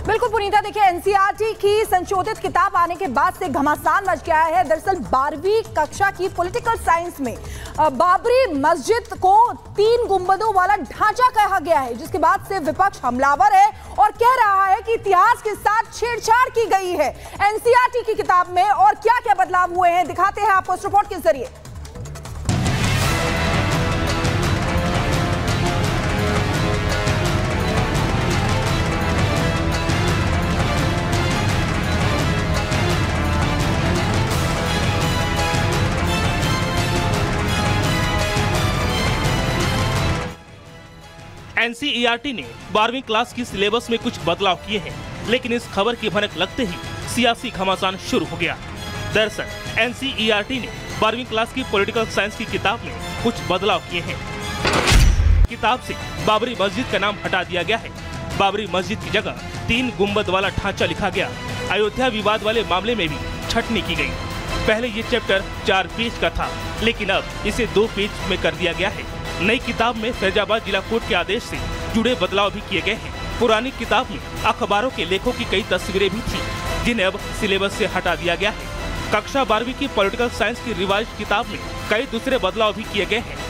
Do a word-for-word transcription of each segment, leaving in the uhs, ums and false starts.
बिल्कुल पुनीता, देखिए एनसीईआरटी की संशोधित किताब आने के बाद से घमासान मच गया है। दरअसल बारहवीं कक्षा की पॉलिटिकल साइंस में बाबरी मस्जिद को तीन गुंबदों वाला ढांचा कहा गया है, जिसके बाद से विपक्ष हमलावर है और कह रहा है कि इतिहास के साथ छेड़छाड़ की गई है एनसीईआरटी की किताब में। और क्या क्या बदलाव हुए हैं दिखाते हैं आपको इस रिपोर्ट के जरिए। एनसीईआरटी ने बारहवीं क्लास की सिलेबस में कुछ बदलाव किए हैं, लेकिन इस खबर की भनक लगते ही सियासी घमासान शुरू हो गया। दरअसल एनसीईआरटी ने बारहवीं क्लास की पॉलिटिकल साइंस की किताब में कुछ बदलाव किए हैं। किताब से बाबरी मस्जिद का नाम हटा दिया गया है। बाबरी मस्जिद की जगह तीन गुंबद वाला ढांचा लिखा गया। अयोध्या विवाद वाले मामले में भी छटनी की गई। पहले ये चैप्टर चार पेज का था, लेकिन अब इसे दो पेज में कर दिया गया है। नई किताब में फैजाबाद जिला कोर्ट के आदेश से जुड़े बदलाव भी किए गए हैं। पुरानी किताब में अखबारों के लेखों की कई तस्वीरें भी थी, जिन्हें अब सिलेबस से हटा दिया गया है। कक्षा बारहवीं की पॉलिटिकल साइंस की रिवाइज किताब में कई दूसरे बदलाव भी किए गए हैं।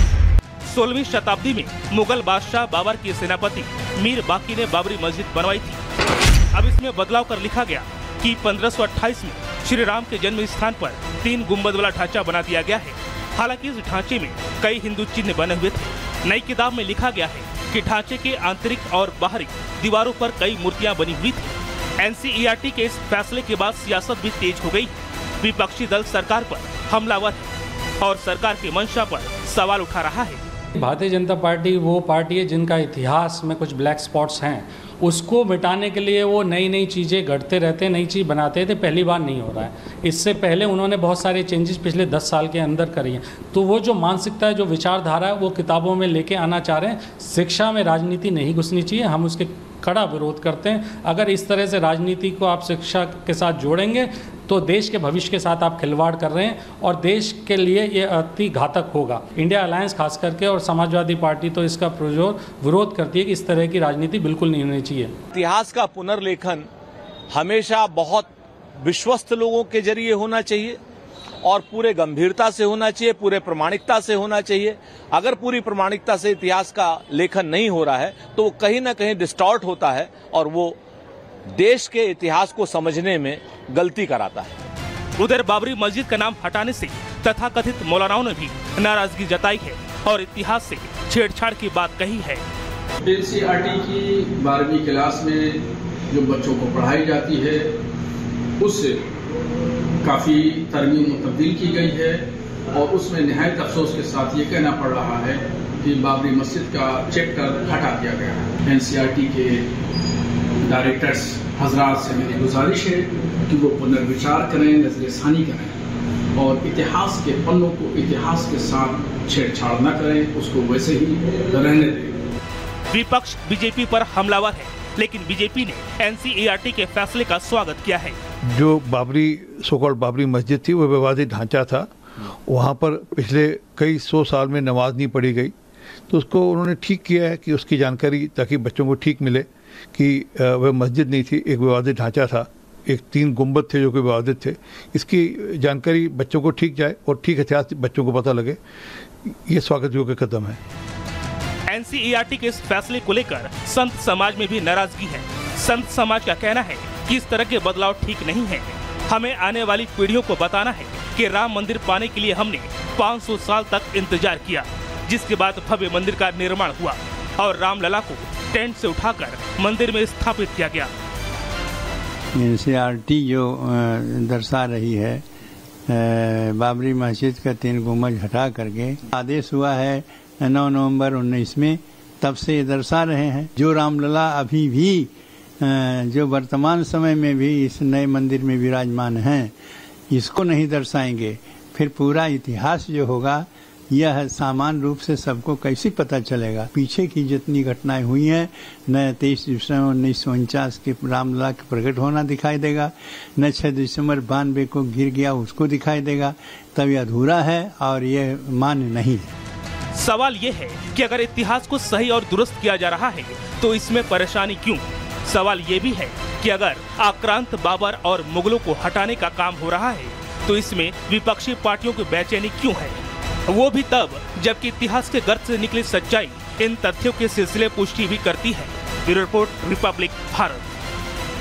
सोलहवीं शताब्दी में मुगल बादशाह बाबर के सेनापति मीर बाकी ने बाबरी मस्जिद बनवाई थी। अब इसमें बदलाव कर लिखा गया कि पंद्रह सौ अट्ठाईस में श्री राम के जन्म स्थान पर तीन गुंबद वाला ढांचा बना दिया गया है। हालांकि इस ढांचे में कई हिंदू चिन्ह बने हुए थे। नई किताब में लिखा गया है कि ढांचे के आंतरिक और बाहरी दीवारों पर कई मूर्तियां बनी हुई थी। एनसीईआरटी के इस फैसले के बाद सियासत भी तेज हो गई। विपक्षी दल सरकार पर हमलावर है और सरकार की मंशा पर सवाल उठा रहा है। भारतीय जनता पार्टी वो पार्टी है जिनका इतिहास में कुछ ब्लैक स्पॉट्स हैं, उसको मिटाने के लिए वो नई नई चीज़ें गढ़ते रहते, नई चीज़ बनाते थे। पहली बार नहीं हो रहा है। इससे पहले उन्होंने बहुत सारे चेंजेस पिछले दस साल के अंदर करी हैं। तो वो जो मानसिकता है, जो विचारधारा है, वो किताबों में लेके आना चाह रहे हैं। शिक्षा में राजनीति नहीं घुसनी चाहिए, हम उसके कड़ा विरोध करते हैं। अगर इस तरह से राजनीति को आप शिक्षा के साथ जोड़ेंगे तो देश के भविष्य के साथ आप खिलवाड़ कर रहे हैं और देश के लिए ये अति घातक होगा। इंडिया अलायंस खास करके और समाजवादी पार्टी तो इसका पुरजोर विरोध करती है कि इस तरह की राजनीति बिल्कुल नहीं होनी चाहिए। इतिहास का पुनर्लेखन हमेशा बहुत विश्वस्त लोगों के जरिए होना चाहिए और पूरे गंभीरता से होना चाहिए, पूरे प्रामाणिकता से होना चाहिए। अगर पूरी प्रामाणिकता से इतिहास का लेखन नहीं हो रहा है तो वो कहीं ना कहीं डिस्टॉर्ट होता है और वो देश के इतिहास को समझने में गलती कराता है। उधर बाबरी मस्जिद का नाम हटाने से तथाकथित मौलानाओं ने भी नाराजगी जताई है और इतिहास से छेड़छाड़ की बात कही है। एनसीईआरटी की बारहवीं क्लास में जो बच्चों को पढ़ाई जाती है उससे काफी तरमीम और तब्दील की गई है और उसमें निहायत अफसोस के साथ ये कहना पड़ रहा है कि बाबरी मस्जिद का चैप्टर हटा दिया गया है। एनसीईआरटी के डायरेक्टर्स हजरात से मेरी गुजारिश है कि वो पुनर्विचार करें, नजरसानी करें और इतिहास के पन्नों को इतिहास के साथ छेड़छाड़ न करें, उसको वैसे ही रहने दें। विपक्ष बीजेपी पर हमलावर है, लेकिन बीजेपी ने एनसीईआरटी के फैसले का स्वागत किया है। जो बाबरी सोकॉल्ड बाबरी मस्जिद थी वो विवादित ढांचा था। वहाँ पर पिछले कई सौ साल में नमाज नहीं पढ़ी गई, तो उसको उन्होंने ठीक किया है कि उसकी जानकारी, ताकि बच्चों को ठीक मिले कि वह मस्जिद नहीं थी, एक विवादित ढांचा था। एक तीन गुंबद थे जो कि विवादित थे। इसकी जानकारी बच्चों को ठीक जाए और ठीक इतिहास बच्चों को पता लगे, ये स्वागत योग्य कदम है। एनसीईआरटी के इस फैसले को लेकर संत समाज में भी नाराजगी है। संत समाज का कहना है कि इस तरह के बदलाव ठीक नहीं है। हमें आने वाली पीढ़ियों को बताना है कि राम मंदिर पाने के लिए हमने पाँच सौ साल तक इंतजार किया, जिसके बाद भव्य मंदिर का निर्माण हुआ और रामलला को टेंट से उठाकर मंदिर में स्थापित किया गया। एनसीईआरटी जो दर्शा रही है बाबरी मस्जिद का तीन गुंबद हटा करके आदेश हुआ है नौ नवंबर उन्नीस में, तब से ये दर्शा रहे हैं। जो रामलला अभी भी जो वर्तमान समय में भी इस नए मंदिर में विराजमान हैं, इसको नहीं दर्शाएंगे, फिर पूरा इतिहास जो होगा यह सामान्य रूप से सबको कैसे पता चलेगा। पीछे की जितनी घटनाएं हुई हैं, न तेईस दिसंबर उन्नीस सौ उनचास के रामलला के प्रकट होना दिखाई देगा, न छह दिसंबर बानवे को गिर गया उसको दिखाई देगा, तब यह अधूरा है और ये मान्य नहीं है। सवाल ये है कि अगर इतिहास को सही और दुरुस्त किया जा रहा है तो इसमें परेशानी क्यों? सवाल ये भी है कि अगर आक्रांत बाबर और मुगलों को हटाने का काम हो रहा है तो इसमें विपक्षी पार्टियों की बेचैनी क्यों है? वो भी तब जबकि इतिहास के गर्त से निकली सच्चाई इन तथ्यों के सिलसिले पुष्टि भी करती है। Bureau report, republic Bharat.